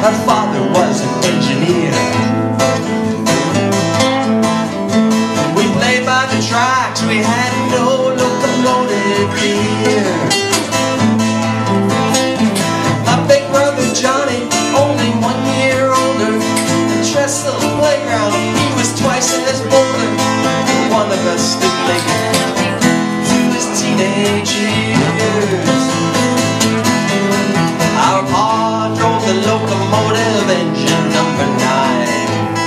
Our father was an engineer. We played by the tracks, we had no locomotive gear. My big brother Johnny, only 1 year older, the Tressle playground, he was twice as older. One of us stood thinking to his teenage years. Our pa drove the locomotive engine number 9.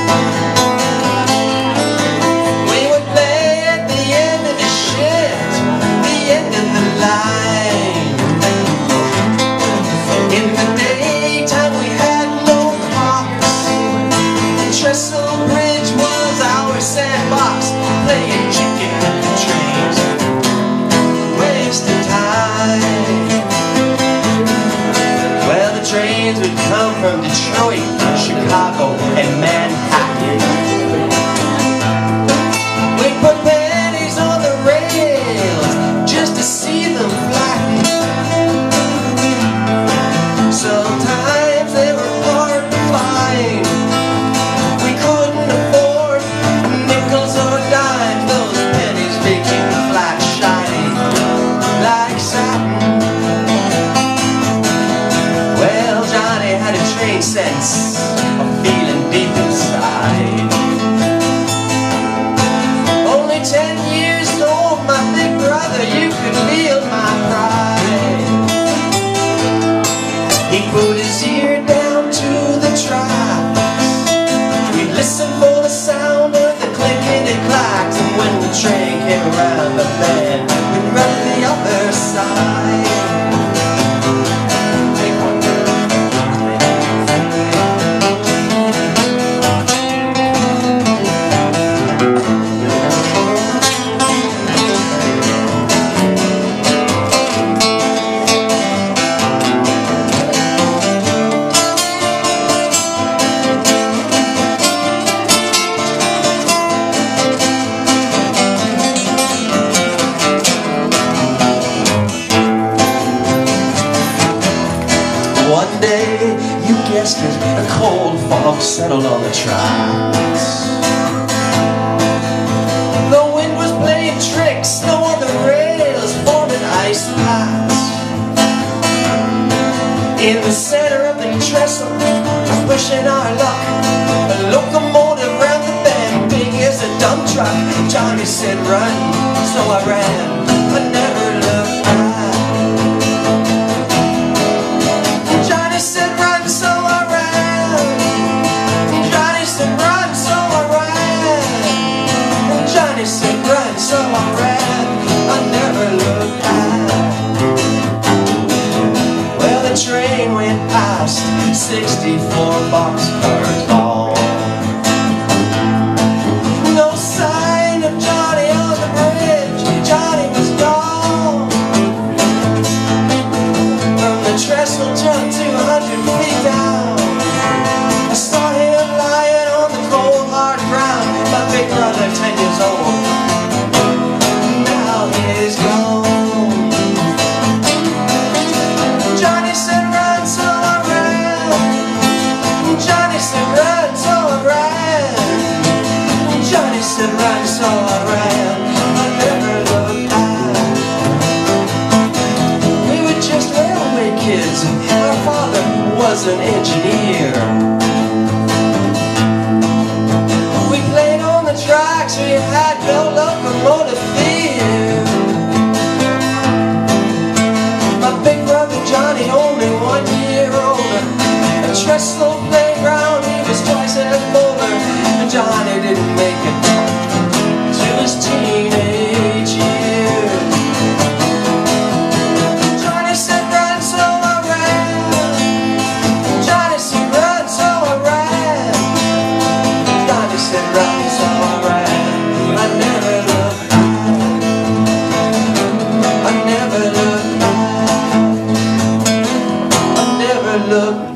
We would play at the end of the shift, the end of the line. In the daytime we had no clocks. The Tressle Bridge was our sandbox, playing chicken with the trains, wasting time. Well, the trains would come from Detroit, Chicago, and Manhattan. We'd put pennies on the rails just to see them flatten. Sometimes they were hard to find. We couldn't afford nickels or dimes. Those pennies making flat shiny like satin. Well, Johnny had a train sense of feeling deep inside. Only 10 years old, my big brother, you could feel my pride. He put his ear down to the tracks. We'd listen for the sound of the clickety clacks, and when the train came around the bend, we'd run to the other side. Take one. One day, you guessed it, a cold fog settled on the tracks. The wind was playing tricks, no other rails forming ice packs. In the center of the trestle, pushing our luck, a locomotive round the bend, big as a dump truck. Johnny said run, so I ran, I never looked back. Johnny said run, so I ran. Johnny said run, so I ran. Johnny said run, so I ran, I never looked back. Well, the train went past 64 boxcars long. No sign of Johnny on the bridge, Johnny was gone. From the trestle truck 200 feet down, I saw him lying on the cold hard ground. My big brother, 10 years old, now he's gone. Johnny said run, so I ran. Johnny said run, so I ran. Johnny said run, so I ran, I never looked back. We were just railway kids, our father was an engineer. We played on the tracks, we had no locomotive fear. My big brother Johnny, only 1 year older, a Tressle playground, he was twice as older. Johnny didn't make it to his teenage years. Johnny said run, so I ran. Johnny said run, so I ran. Johnny said run, so I ran, I never looked back. I never looked back. I never looked back.